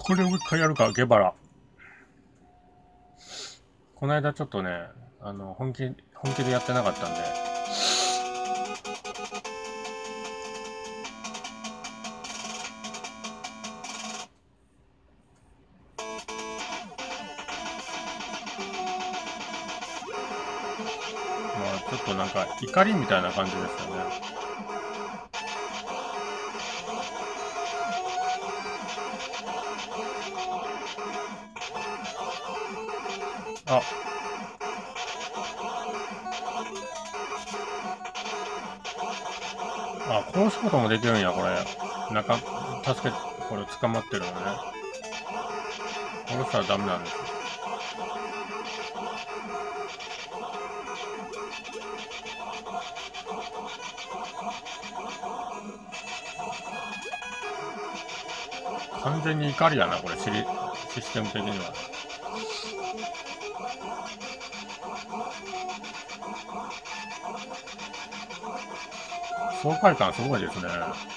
これをもう一回やるか、ゲバラ。この間ちょっとね、本気でやってなかったんで。まあ、ちょっとなんか、怒りみたいな感じですよね。あ、殺すこともできるんや、これ。助け、これ捕まってるのね。殺したらダメなんですよ。完全に怒りやな、これ、システム的には。爽快感すごいですね。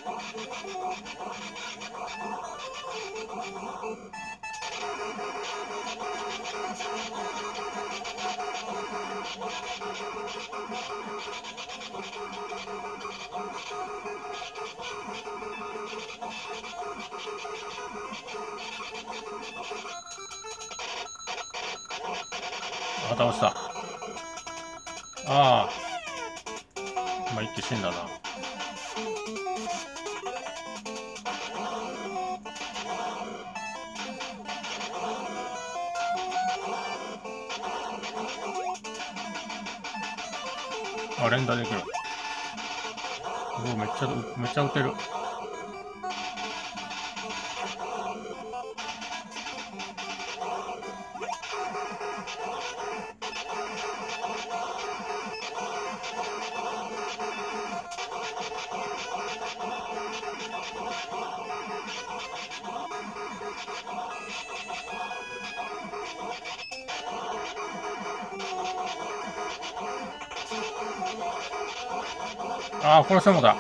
倒した。ああ、まあ、一気死んだな。連打できる。めっちゃ撃てる。殺したのだ。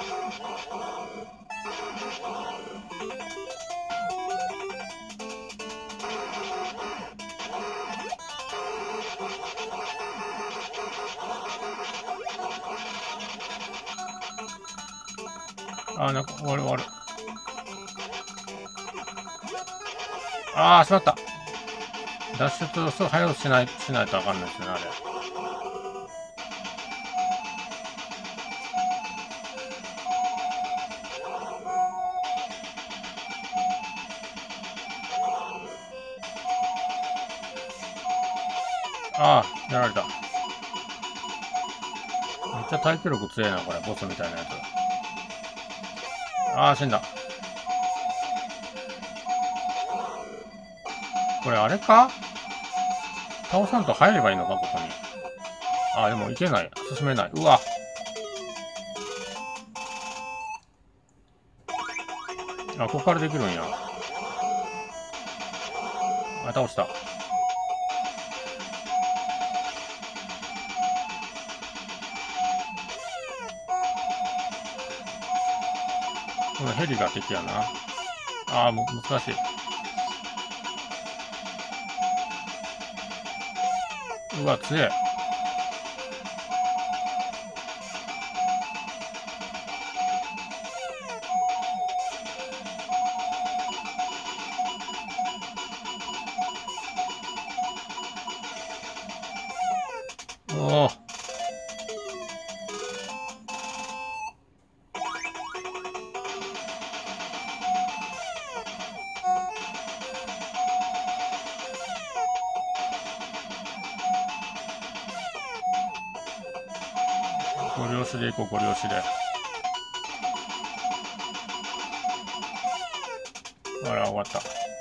なんか、終わる終わる。しまった。脱出を早くしないとあかんないですね、あれ。やられた。めっちゃ耐久力強いな、これ。ボスみたいなやつ。死んだ。これあれか、倒さんと入ればいいのか、ここに。でもいけない。進めない。うわ。ここからできるんや。倒した。このヘリが敵やな。難しい。うわ、強え。おお。ご了承で行こう、ご了承で。終わった。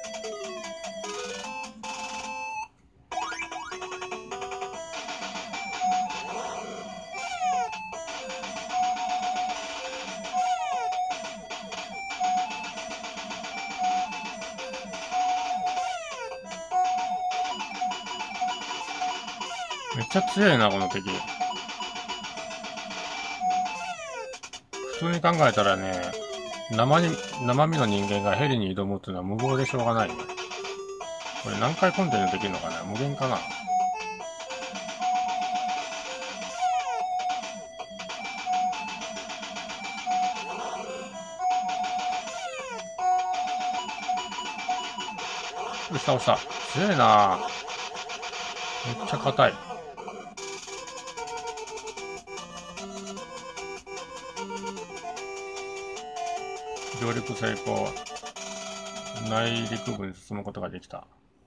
めっちゃ強いな、この敵。普通に考えたらね、生身の人間がヘリに挑むっていうのは無謀でしょうがないね。 これ何回コンテンツできるのかな、無限かな。よし、倒した。強いな。めっちゃ硬い。上陸成功。内陸部に進むことができた。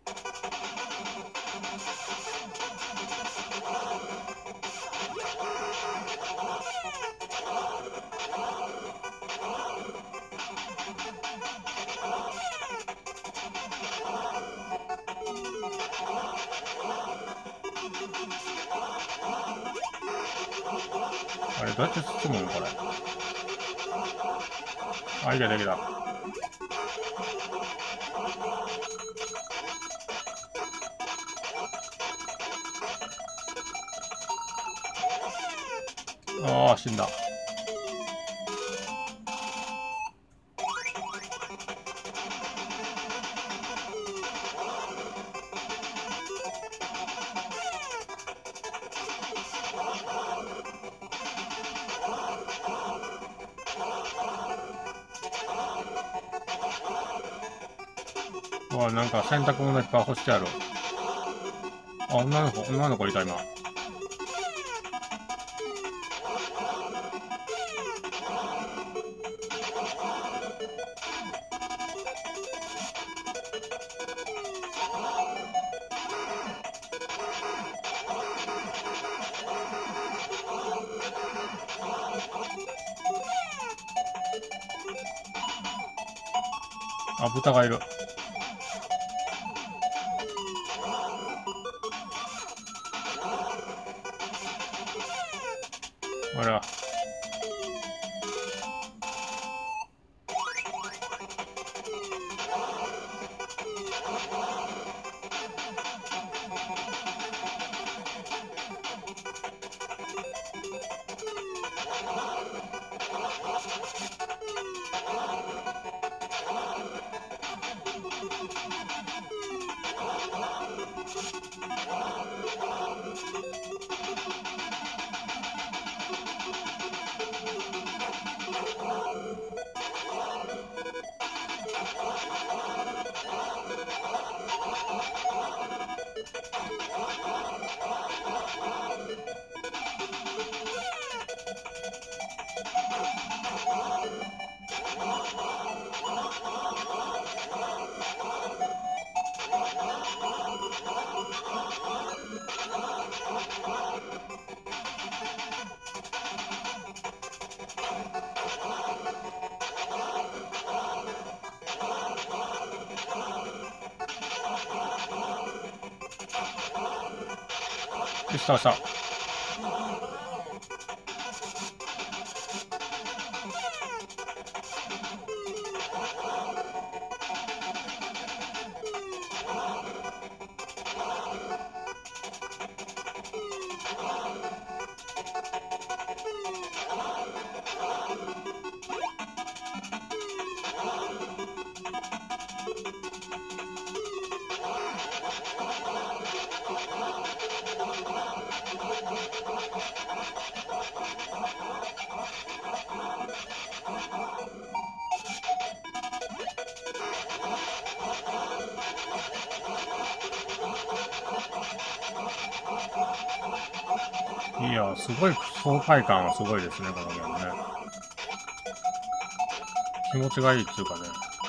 あれ、どうやって進むのこれ。あ、いけたいけた。ああ、死んだ。うわ、なんか洗濯物いっぱい干してある。あ、女の子いた、今。あ、豚がいる。あら。よし、倒した。いや、すごい爽快感はすごいですね、このゲームね。気持ちがいいっていうかね。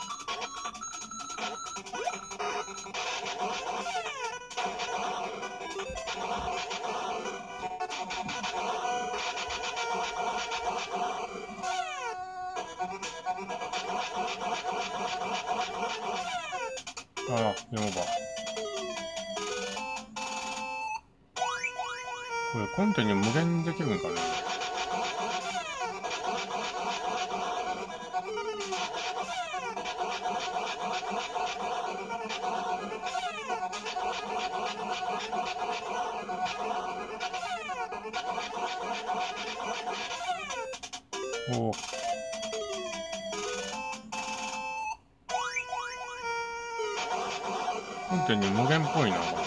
ああ、ゲームオーバー。これコンテに無限にできるんかね。おお。 本店に無限っぽいな、これ。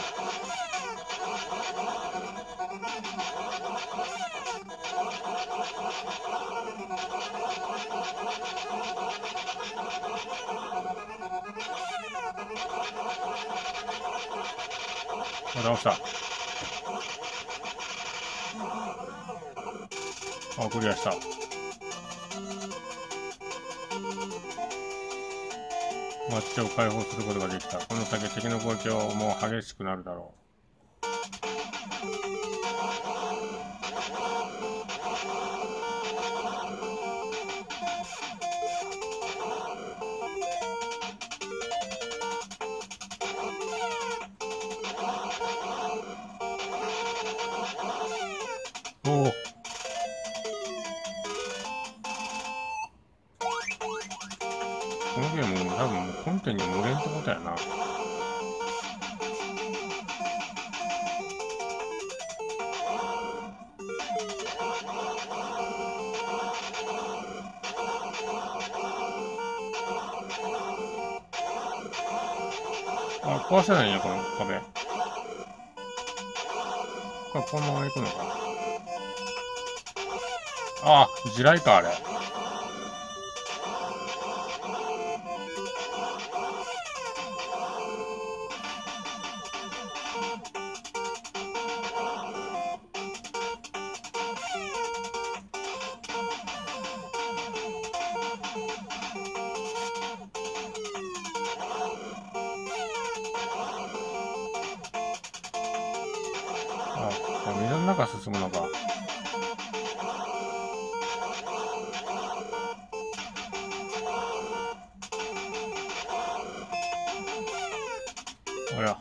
倒した。クリアした。街を解放することができた。この先敵の攻撃も激しくなるだろう。おお。このゲーム多分もうコンテンツ無限ってことやな。壊せないんや、この壁。このまま行くのか。地雷か、あれ。水の中進むのか。あら。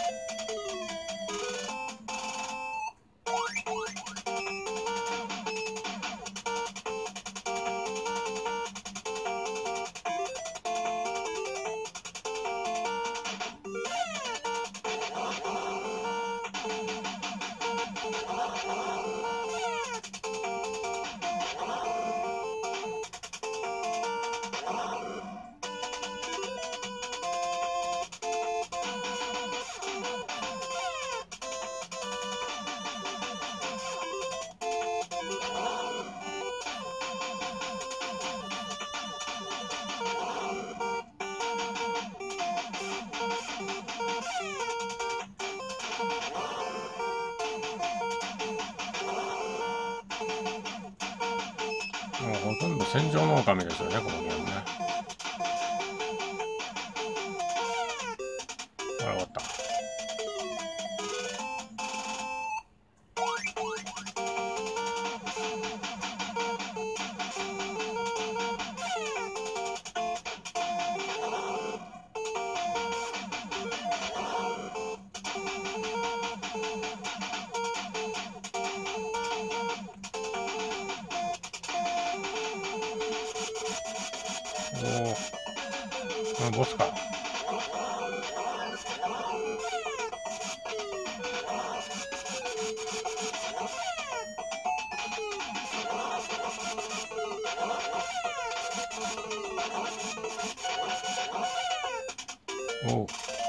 もうほとんど戦場の狼ですよね、このゲームね。終わった。ボスか。おう。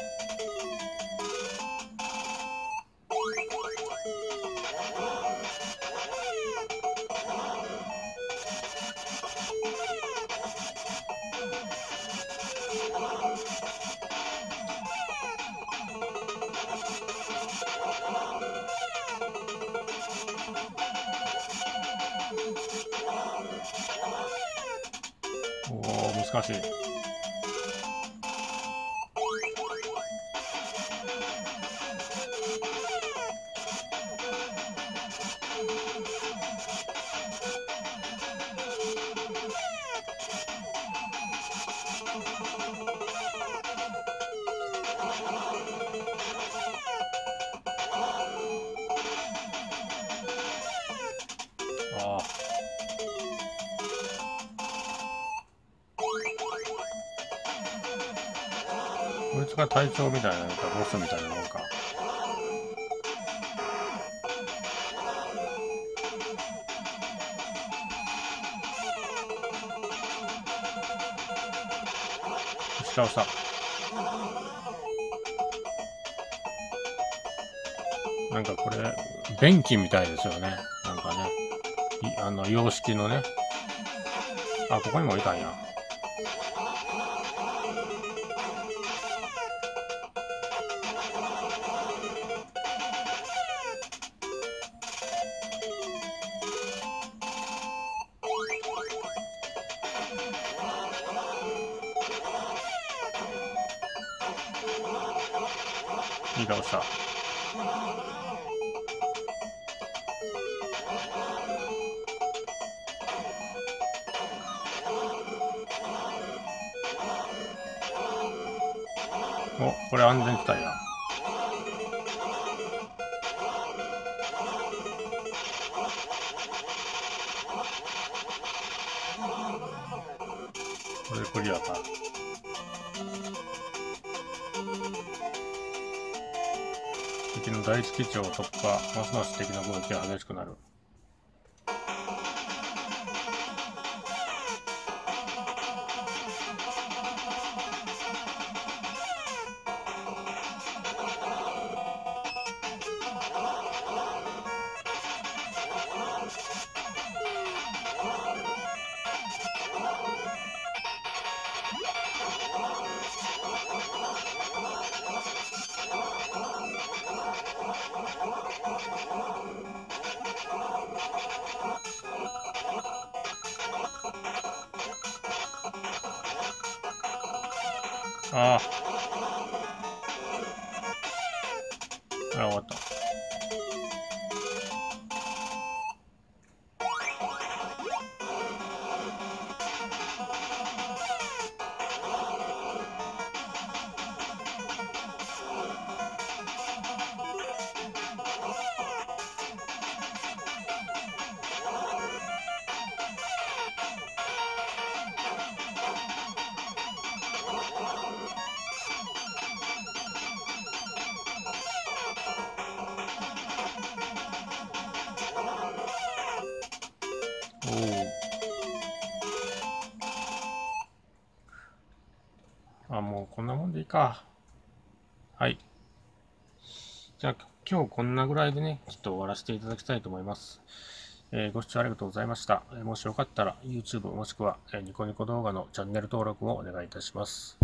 難しい。こいつが隊長みたいなのか、ボスみたいなもんか。倒した。 なんかこれ、便器みたいですよね。なんかね。洋式のね。あ、ここにもいたんや。いい顔した。お、これ安全地帯や。これでクリアか。敵の第一基地を突破。ますます敵の攻撃が激しくなる。ああ、終わった。おお。あ、もうこんなもんでいいか。はい。じゃあ、今日こんなぐらいでね、ちょっと終わらせていただきたいと思います。ご視聴ありがとうございました。もしよかったら YouTube もしくはニコニコ動画のチャンネル登録をお願いいたします。